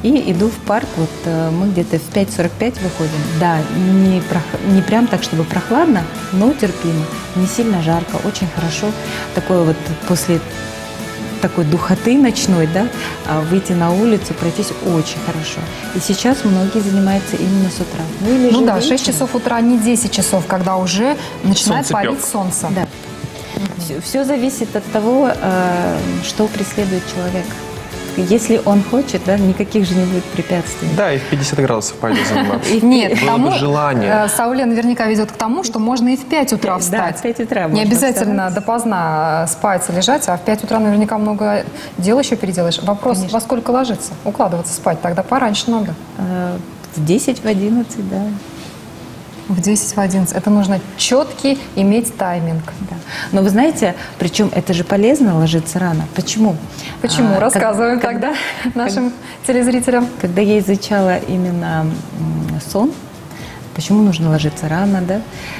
и иду в парк. Вот мы где-то в 5:45 выходим. Да, не прям так, чтобы прохладно, но терпимо. Не сильно жарко, очень хорошо. Такое вот после такой духоты ночной, да, выйти на улицу, пройтись очень хорошо. И сейчас многие занимаются именно с утра. Ну да, 6 часов утра, не 10 часов, когда уже начинает палить солнце. Да. Все зависит от того, что преследует человек. Если он хочет, да, никаких же не будет препятствий. Да, и в 50 градусов пойдет заниматься. Нет, было бы желание. Сауле наверняка ведет к тому, что можно и в 5 утра встать. Да, в 5 утра не обязательно допоздна спать и лежать, а в 5 утра наверняка много дел еще переделаешь. Вопрос, конечно, во сколько ложиться, укладываться спать? Тогда пораньше надо. В 10, в 11, да. В 10, в 11. Это нужно четкий иметь тайминг. Да. Но вы знаете, причем это же полезно ложиться рано. Почему? Почему? Рассказываем тогда нашим телезрителям. Когда я изучала именно сон, почему нужно ложиться рано, да,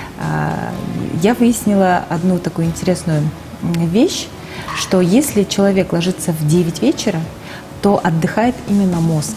я выяснила одну такую интересную вещь, что если человек ложится в 9 вечера, то отдыхает именно мозг.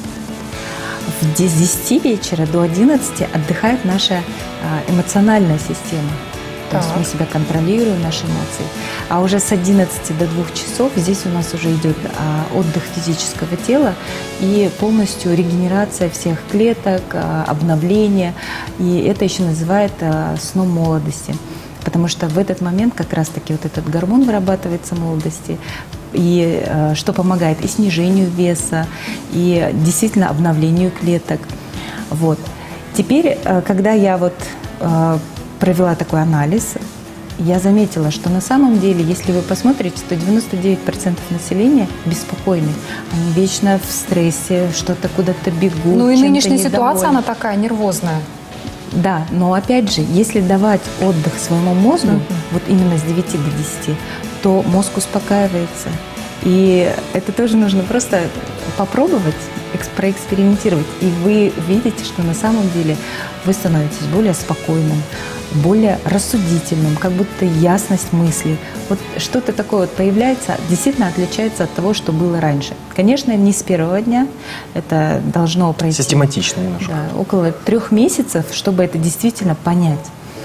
С 10 вечера до 11 отдыхает наша эмоциональная система. То есть мы себя контролируем, наши эмоции. А уже с 11 до 2 часов здесь у нас уже идет отдых физического тела и полностью регенерация всех клеток, обновление. И это еще называют сном молодости. Потому что в этот момент как раз-таки вот этот гормон вырабатывается молодости, и что помогает и снижению веса, и действительно обновлению клеток. Вот. Теперь, когда я вот провела такой анализ, я заметила, что на самом деле, если вы посмотрите, то 99% населения беспокойны. Они вечно в стрессе, что-то куда-то бегут. Ну и нынешняя ситуация, она такая нервозная. Да, но опять же, если давать отдых своему мозгу, вот именно с 9 до 10, то мозг успокаивается. И это тоже нужно просто попробовать, проэкспериментировать. И вы видите, что на самом деле вы становитесь более спокойным, более рассудительным, как будто ясность мыслей. Вот что-то такое вот появляется, действительно отличается от того, что было раньше. Конечно, не с первого дня, это должно пройти. Систематично немножко. Да, около 3 месяцев, чтобы это действительно понять.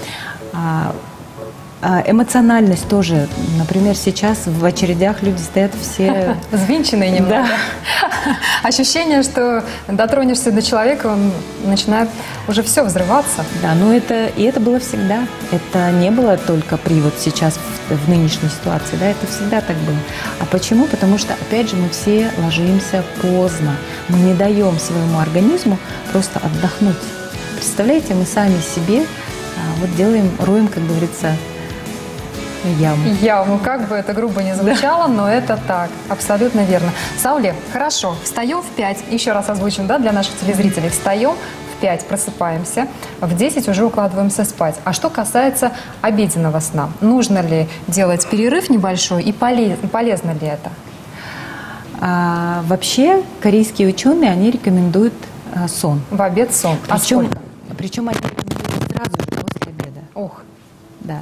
Эмоциональность тоже. Например, сейчас в очередях люди стоят все... Взвинченные немного. Ощущение, что дотронешься до человека, он начинает уже все взрываться. Да, но это было всегда. Это не было только при вот сейчас, в нынешней ситуации. Да, это всегда так было. А почему? Потому что, опять же, мы все ложимся поздно. Мы не даем своему организму просто отдохнуть. Представляете, мы сами себе вот делаем, роем, как говорится, яму. Как бы это грубо не звучало, но это так. Абсолютно верно. Сауле, хорошо, встаем в 5. Еще раз озвучим, да, для наших телезрителей. Встаем в 5, просыпаемся. В 10 уже укладываемся спать. А что касается обеденного сна? Нужно ли делать перерыв небольшой и полезно ли это? Вообще, корейские ученые, они рекомендуют сон. В обед сон. Причем они рекомендуют сразу же после обеда. Ох. Да.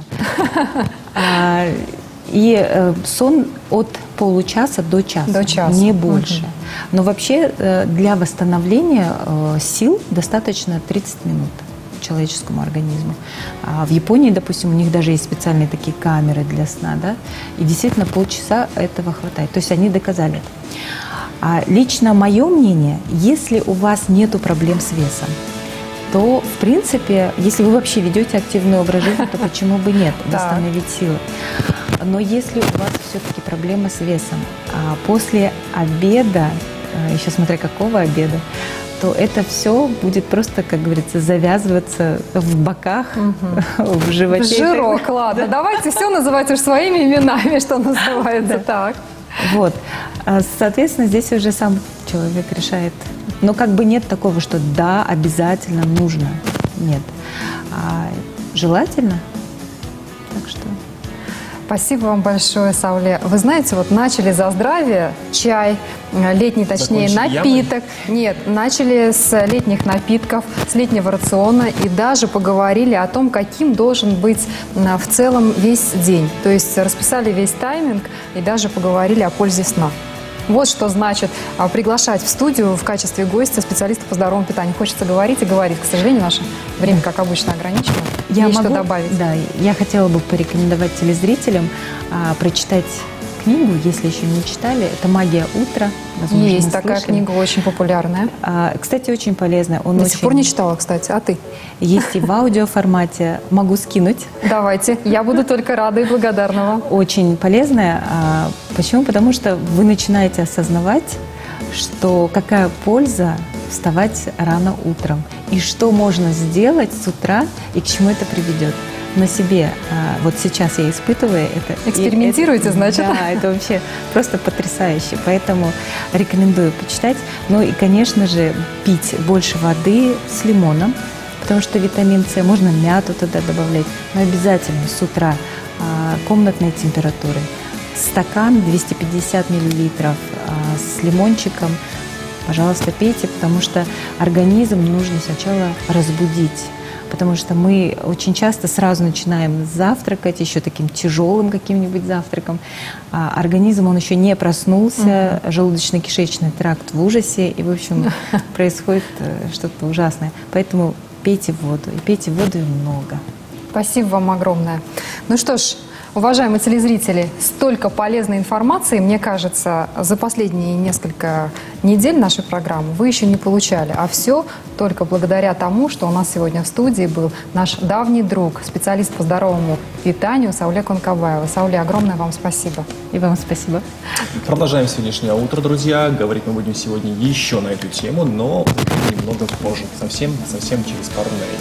И сон от получаса до часа, не больше. Но вообще для восстановления сил достаточно 30 минут человеческому организму. В Японии, допустим, у них даже есть специальные такие камеры для сна, да, и действительно полчаса этого хватает. То есть они доказали это. Лично мое мнение, если у вас нету проблем с весом, то, в принципе, если вы вообще ведете активный образ жизни, то почему бы нет, восстановить силы. Но если у вас все-таки проблема с весом, после обеда, еще смотря какого обеда, то это все будет просто, как говорится, завязываться в боках, в животе. В жирок, ладно. Давайте все называть уж своими именами, что называется. Так. Вот. Соответственно, здесь уже сам человек решает. Но как бы нет такого, что да, обязательно нужно. Нет. Желательно. Так что... Спасибо вам большое, Сауле. Вы знаете, вот начали за здравие, чай, летний, точнее, напиток. Нет, начали с летних напитков, с летнего рациона и даже поговорили о том, каким должен быть в целом весь день. То есть расписали весь тайминг и даже поговорили о пользе сна. Вот что значит приглашать в студию в качестве гостя специалиста по здоровому питанию. Хочется говорить и говорить. К сожалению, наше время, как обычно, ограничено. Есть что добавить? Да, я хотела бы порекомендовать телезрителям прочитать книгу, если еще не читали. Это «Магия утра». Возможно, есть такая книга, очень популярная. Кстати, очень полезная. До сих пор не читала, кстати. А ты? Есть и в аудиоформате. Могу скинуть. Давайте. Я буду только рада и благодарна вам. Очень полезная. Почему? Потому что вы начинаете осознавать, что какая польза вставать рано утром. И что можно сделать с утра, и к чему это приведет. На себе, вот сейчас я испытываю это. Экспериментируете, значит? Да, это вообще просто потрясающе. Поэтому рекомендую почитать. Ну и, конечно же, пить больше воды с лимоном, потому что витамин С, можно мяту туда добавлять, но обязательно с утра комнатной температуры. Стакан 250 миллилитров с лимончиком. Пожалуйста, пейте, потому что организм нужно сначала разбудить. Потому что мы очень часто сразу начинаем завтракать, еще таким тяжелым каким-нибудь завтраком. Организм, он еще не проснулся, желудочно-кишечный тракт в ужасе, и, в общем, происходит что-то ужасное. Поэтому пейте воду, и пейте воду и много. Спасибо вам огромное. Ну что ж, уважаемые телезрители, столько полезной информации, мне кажется, за последние несколько недель нашей программы вы еще не получали. А все только благодаря тому, что у нас сегодня в студии был наш давний друг, специалист по здоровому питанию Сауле Конкабаева. Сауле, огромное вам спасибо. И вам спасибо. Продолжаем сегодняшнее утро, друзья. Говорить мы будем сегодня еще на эту тему, но немного позже. Совсем через пару мгновений.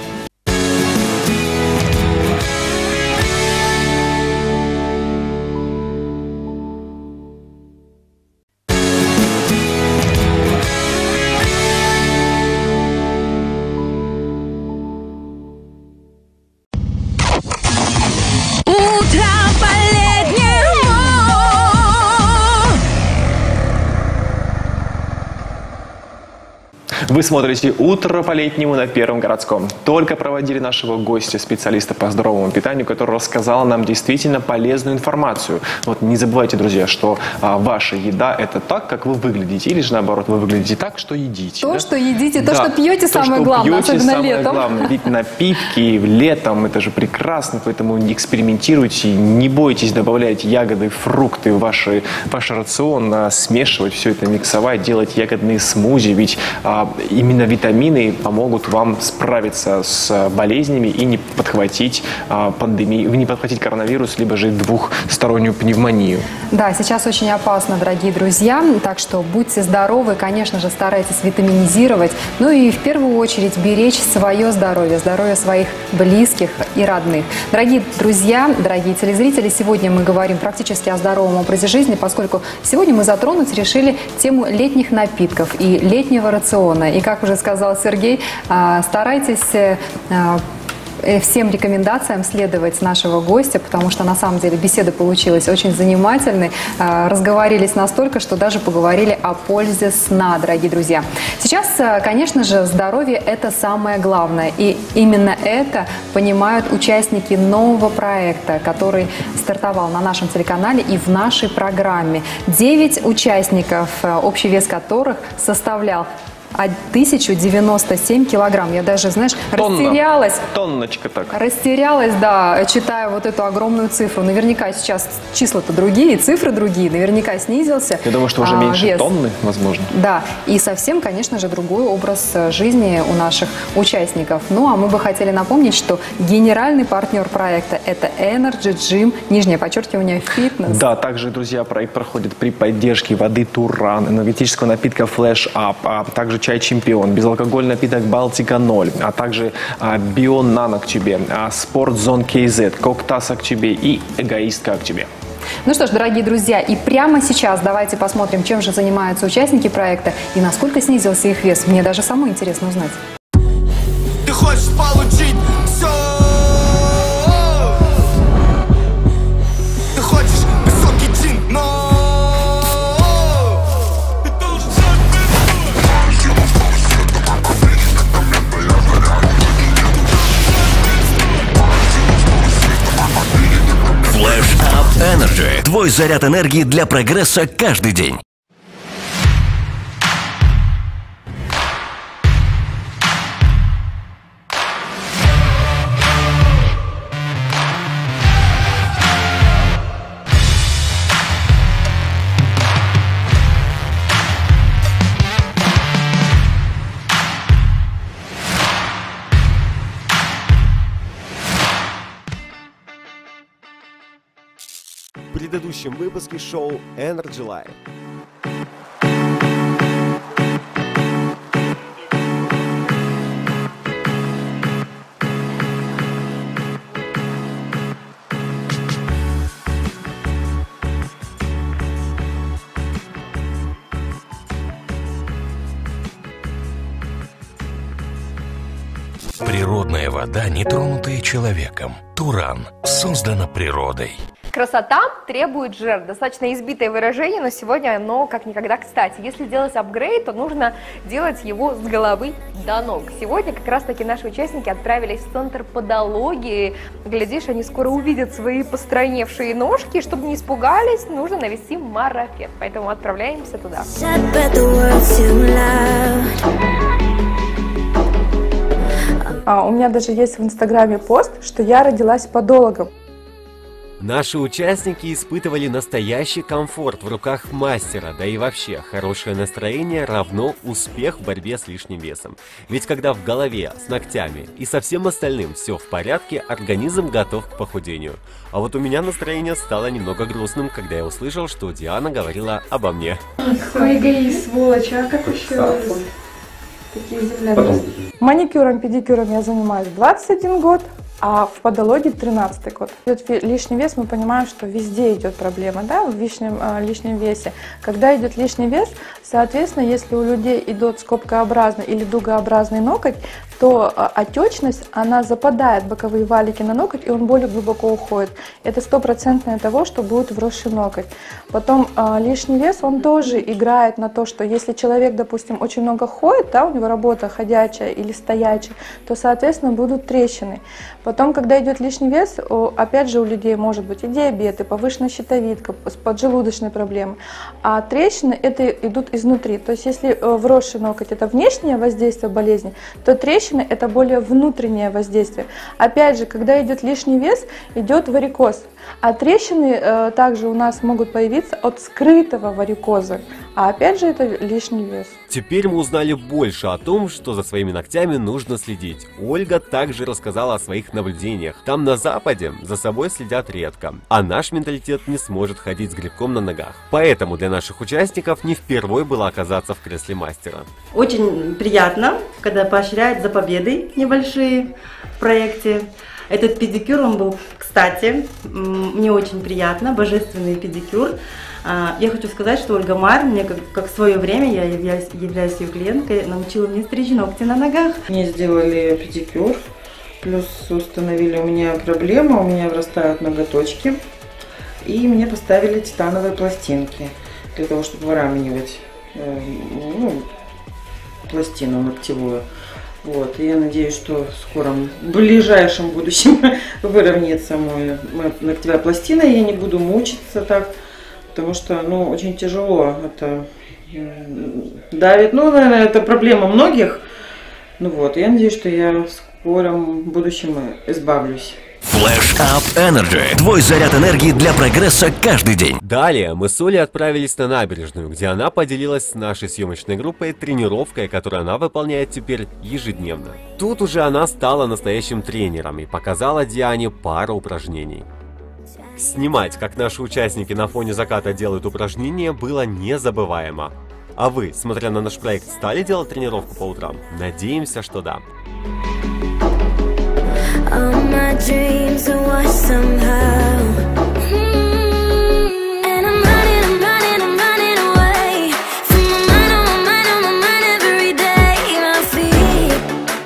Вы смотрите «Утро по-летнему» на Первом городском. Только проводили нашего гостя, специалиста по здоровому питанию, который рассказал нам действительно полезную информацию. Вот не забывайте, друзья, что ваша еда – это так, как вы выглядите. Или же наоборот, вы выглядите так, что едите. То, да? что едите, да, то, что пьете, самое главное, особенно летом. Главное. Ведь напитки летом – это же прекрасно, поэтому экспериментируйте, не бойтесь добавлять ягоды, фрукты в ваш рацион, смешивать все это, миксовать, делать ягодные смузи, ведь именно витамины помогут вам справиться с болезнями и не подхватить пандемию, не подхватить коронавирус, либо же двухстороннюю пневмонию. Да, сейчас очень опасно, дорогие друзья, так что будьте здоровы, конечно же, старайтесь витаминизировать, ну и в первую очередь беречь свое здоровье, здоровье своих близких и родных. Дорогие друзья, дорогие телезрители, сегодня мы говорим практически о здоровом образе жизни, поскольку сегодня мы затронуть решили тему летних напитков и летнего рациона. И, как уже сказал Сергей, старайтесь всем рекомендациям следовать нашего гостя, потому что на самом деле беседа получилась очень занимательной. Разговорились настолько, что даже поговорили о пользе сна, дорогие друзья. Сейчас, конечно же, здоровье – это самое главное. И именно это понимают участники нового проекта, который стартовал на нашем телеканале и в нашей программе. 9 участников, общий вес которых составлял 1097 килограмм. Я даже, знаешь, растерялась. Тонночка так. Растерялась, да, читая вот эту огромную цифру. Наверняка сейчас числа-то другие, цифры другие. Наверняка снизился. Я думаю, что уже меньше вес. Тонны, возможно. Да, и совсем, конечно же, другой образ жизни у наших участников. Ну, а мы бы хотели напомнить, что генеральный партнер проекта – это Energy Gym, нижнее подчеркивание, фитнес. Да, также, друзья, проект проходит при поддержке воды Туран, энергетического напитка Flash Up, а также чай Чемпион, безалкогольный напиток Балтика 0, а также Бион Нано к тебе, Спортзон КЗ, Коктас к тебе и Эгоистка к тебе. Ну что ж, дорогие друзья, и прямо сейчас давайте посмотрим, чем же занимаются участники проекта и насколько снизился их вес. Мне даже самой интересно узнать. Ты хочешь получить все? Ты хочешь высокий чин, но Flash Up Energy. Твой заряд энергии для прогресса каждый день. в предыдущем выпуске шоу Energy Live. Природная вода, не тронутая человеком. Туран создана природой. Красота требует жертв. Достаточно избитое выражение, но сегодня оно как никогда кстати. Если делать апгрейд, то нужно делать его с головы до ног. Сегодня как раз таки наши участники отправились в центр подологии. Глядишь, они скоро увидят свои постройневшие ножки. Чтобы не испугались, нужно навести марафет. Поэтому отправляемся туда. У меня даже есть в Инстаграме пост, что я родилась подологом. Наши участники испытывали настоящий комфорт в руках мастера, да и вообще, хорошее настроение равно успех в борьбе с лишним весом. Ведь когда в голове, с ногтями и со всем остальным все в порядке, организм готов к похудению. А вот у меня настроение стало немного грустным, когда я услышал, что Диана говорила обо мне. Какой эгоист, сволочь, а как еще такие земляне? Маникюром, педикюром я занимаюсь 21 год. А в подологии 13-й год. Идет лишний вес, мы понимаем, что везде идет проблема, да, в лишнем весе. Когда идет лишний вес, соответственно, если у людей идет скобкообразный или дугообразный ноготь, то отечность, она западает в боковые валики на ноготь, и он более глубоко уходит. Это 100% того, что будет вросший ноготь. Потом лишний вес, он тоже играет на то, что если человек, допустим, очень много ходит, да, у него работа ходячая или стоячая, то, соответственно, будут трещины. Потом, когда идет лишний вес, опять же у людей может быть и диабет, и повышенная щитовидка, поджелудочные проблемы. А трещины это идут изнутри. То есть если вросший ноготь это внешнее воздействие болезни, то трещины это более внутреннее воздействие. Опять же, когда идет лишний вес, идет варикоз. А трещины также у нас могут появиться от скрытого варикоза. А опять же это лишний вес. Теперь мы узнали больше о том, что за своими ногтями нужно следить. Ольга также рассказала о своих наблюдениях. Там на Западе за собой следят редко, а наш менталитет не сможет ходить с грибком на ногах. Поэтому для наших участников не впервой было оказаться в кресле мастера. Очень приятно, когда поощряют за победы небольшие в проекте. Этот педикюр, он был, кстати, мне очень приятно, божественный педикюр. Я хочу сказать, что Ольга Мар, мне как в свое время, я являюсь ее клиенткой, научила меня стричь ногти на ногах. Мне сделали педикюр, плюс установили у меня проблему, у меня вырастают ноготочки. И мне поставили титановые пластинки, для того, чтобы выравнивать пластину ногтевую. Вот, и я надеюсь, что в скором, в ближайшем будущем выровняется моя ногтевая пластина, и я не буду мучиться так, потому что, очень тяжело, это давит, наверное, это проблема многих, я надеюсь, что я в скором будущем избавлюсь. Flash Up Energy. Твой заряд энергии для прогресса каждый день. Далее мы с Олей отправились на набережную, где она поделилась с нашей съемочной группой тренировкой, которую она выполняет теперь ежедневно. Тут уже она стала настоящим тренером и показала Диане пару упражнений. Снимать, как наши участники на фоне заката делают упражнения, было незабываемо. А вы, смотря на наш проект, стали делать тренировку по утрам? Надеемся, что да. All my dreams are washed somehow. And I'm running away from my mind every day. My feet.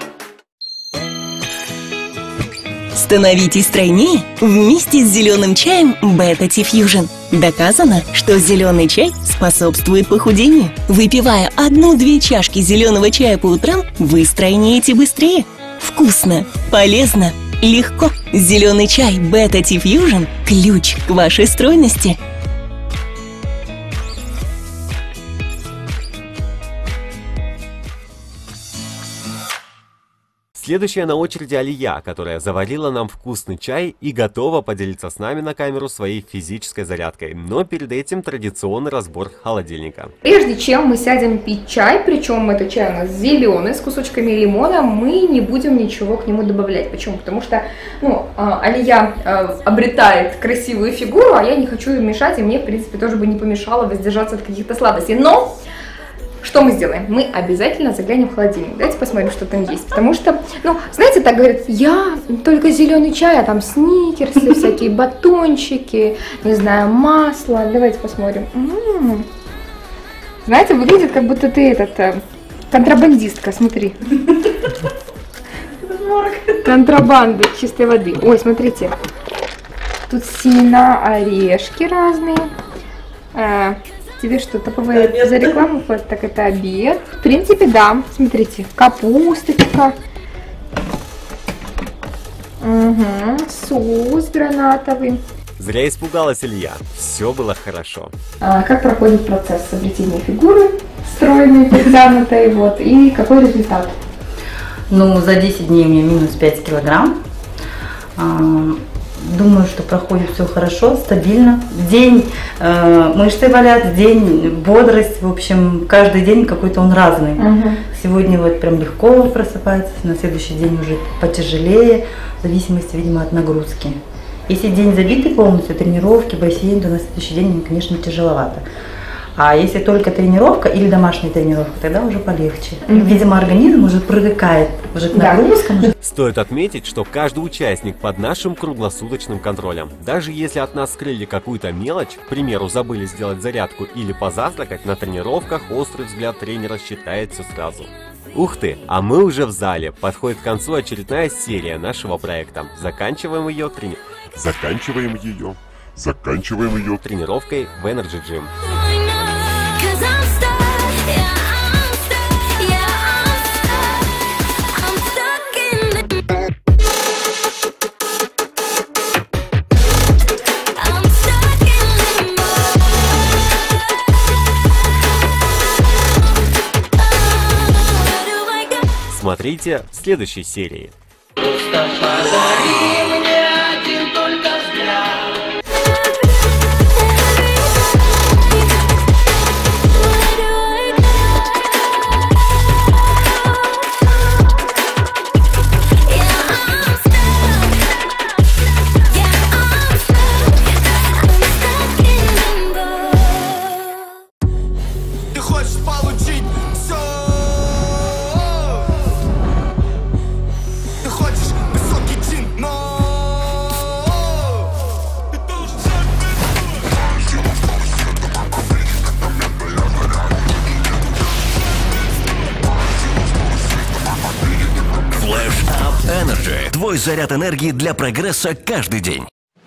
Становитесь стройнее вместе с зеленым чаем Beta Tea Fusion. Доказано, что зеленый чай способствует похудению. Выпивая 1-2 чашки зеленого чая по утрам, вы стройнеете быстрее. Вкусно, полезно, легко. Зеленый чай Beta Tea Fusion – ключ к вашей стройности. Следующая на очереди Алия, которая заварила нам вкусный чай и готова поделиться с нами на камеру своей физической зарядкой. Но перед этим традиционный разбор холодильника. Прежде чем мы сядем пить чай, причем это чай у нас зеленый с кусочками лимона, мы не будем ничего к нему добавлять. Почему? Потому что Алия обретает красивую фигуру, а я не хочу ее мешать, и мне, в принципе, тоже бы не помешало воздержаться от каких-то сладостей. Но что мы сделаем? Мы обязательно заглянем в холодильник. Давайте посмотрим, что там есть. Потому что, знаете, так говорят, я только зеленый чай, а там сникерсы, всякие батончики, не знаю, масло. Давайте посмотрим. Знаете, выглядит, как будто ты контрабандистка, смотри. Контрабанда чистой воды. Ой, смотрите. Тут семена, орешки разные. Тебе что, топовая за рекламу? Так это обед. В принципе, да. Смотрите, капусточка. Угу. Соус гранатовый. Зря испугалась Илья. Все было хорошо. Как проходит процесс обретения фигуры, стройной, подтянутой, и какой результат? За 10 дней у меня минус 5 килограмм. Думаю, что проходит все хорошо, стабильно. В день мышцы болят, в день бодрость. В общем, каждый день какой-то он разный. Сегодня прям легко просыпается, на следующий день уже потяжелее, в зависимости, видимо, от нагрузки. Если день забитый полностью, тренировки, бассейн, то на следующий день, конечно, тяжеловато. А если только тренировка или домашняя тренировка, тогда уже полегче. Видимо, организм уже привыкает уже к нагрузкам. Стоит отметить, что каждый участник под нашим круглосуточным контролем. Даже если от нас скрыли какую-то мелочь, к примеру, забыли сделать зарядку или позавтракать, на тренировках острый взгляд тренера считает все сразу. Ух ты, а мы уже в зале. Подходит к концу очередная серия нашего проекта. Заканчиваем ее тренировкой в Energy Gym. Смотрите в следующей серии. Твой заряд энергии для прогресса каждый день.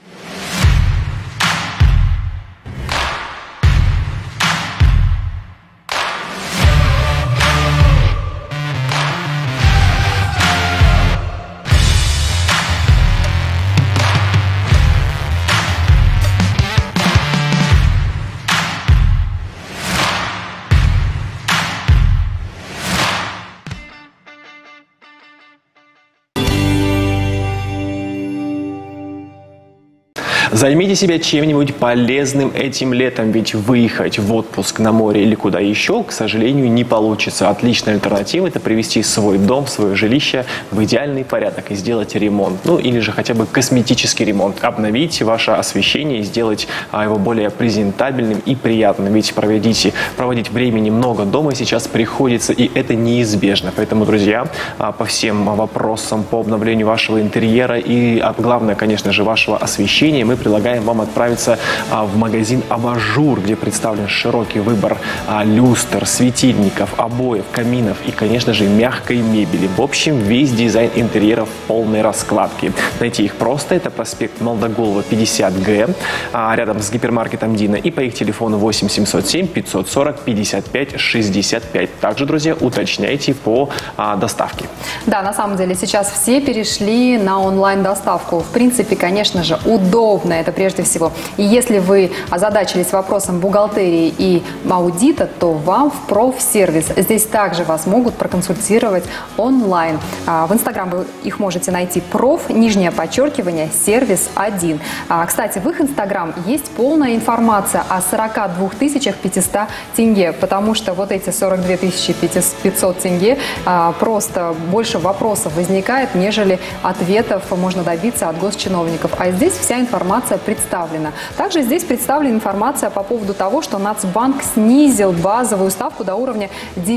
Займите себя чем-нибудь полезным этим летом, ведь выехать в отпуск на море или куда еще, к сожалению, не получится. Отличная альтернатива – это привести свой дом, свое жилище в идеальный порядок и сделать ремонт. Или же хотя бы косметический ремонт. Обновить ваше освещение и сделать его более презентабельным и приятным. Ведь проводить времени много дома сейчас приходится, и это неизбежно. Поэтому, друзья, по всем вопросам по обновлению вашего интерьера и, главное, конечно же, вашего освещения, мы предлагаем вам отправиться в магазин «Абажур», где представлен широкий выбор люстр, светильников, обоев, каминов и, конечно же, мягкой мебели. В общем, весь дизайн интерьеров в полной раскладке. Найти их просто. Это проспект Молдоголова, 50Г, рядом с гипермаркетом «Дина». И по их телефону 8 707 540 55 65. Также, друзья, уточняйте по доставке. Да, на самом деле сейчас все перешли на онлайн-доставку. В принципе, конечно же, удобно. это прежде всего. И если вы озадачились вопросом бухгалтерии и аудита, то вам в профсервис. Здесь также вас могут проконсультировать онлайн. В Инстаграм вы их можете найти проф, нижнее подчеркивание, сервис 1. Кстати, в их Инстаграм есть полная информация о 42 500 тенге, потому что вот эти 42 500 тенге просто больше вопросов возникает, нежели ответов можно добиться от госчиновников. А здесь вся информация представлена. Также здесь представлена информация по поводу того, что Нацбанк снизил базовую ставку до уровня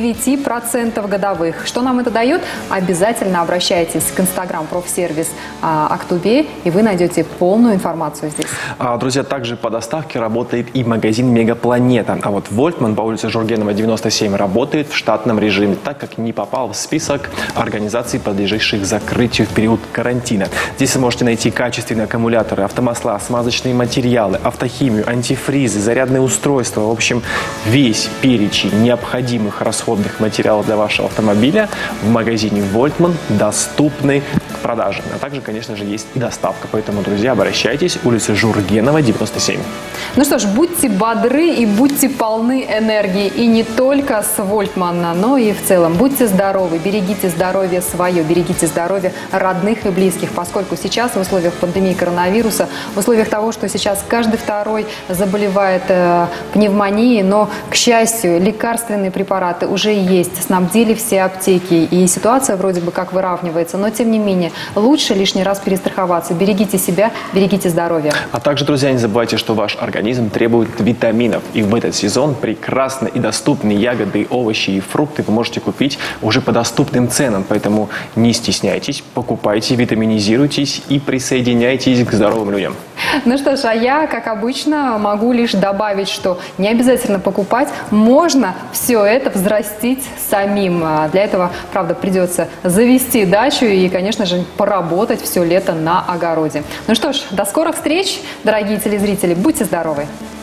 9% годовых. Что нам это дает? Обязательно обращайтесь к Инстаграм профсервис Актубе, и вы найдете полную информацию здесь. Друзья, также по доставке работает и магазин Мегапланета. А вот Вольтман по улице Жургенова, 97, работает в штатном режиме, так как не попал в список организаций, подлежащих закрытию в период карантина. Здесь вы можете найти качественные аккумуляторы, автомасла, смазочные материалы, автохимию, антифризы, зарядные устройства. В общем, весь перечень необходимых расходных материалов для вашего автомобиля в магазине Вольтман доступны к продаже. А также, конечно же, есть и доставка. Поэтому, друзья, обращайтесь. Улица Жургенова, 97. Ну что ж, будьте бодры и будьте полны энергии. И не только с Вольтмана, но и в целом. Будьте здоровы, берегите здоровье свое, берегите здоровье родных и близких, поскольку сейчас в условиях пандемии коронавируса, в условиях того, что сейчас каждый второй заболевает пневмонией, но, к счастью, лекарственные препараты уже есть, снабдили все аптеки, и ситуация вроде бы как выравнивается, но тем не менее лучше лишний раз перестраховаться. Берегите себя, берегите здоровье. А также, друзья, не забывайте, что ваш организм требует витаминов, и в этот сезон прекрасно и доступные ягоды, овощи и фрукты вы можете купить уже по доступным ценам, поэтому не стесняйтесь, покупайте, витаминизируйтесь и присоединяйтесь к здоровым людям. Ну что ж, а я, как обычно, могу лишь добавить, что не обязательно покупать, можно все это взрастить самим. Для этого, правда, придется завести дачу и, конечно же, поработать все лето на огороде. Ну что ж, до скорых встреч, дорогие телезрители, будьте здоровы!